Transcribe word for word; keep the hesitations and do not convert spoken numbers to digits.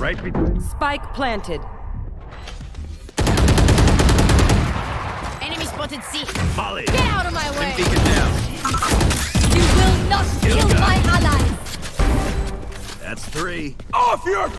Right between. Spike planted. Enemy spotted C. Molly. Get out of my way! Beacon down. You will not Kill kill guy. my allies! That's three. Off your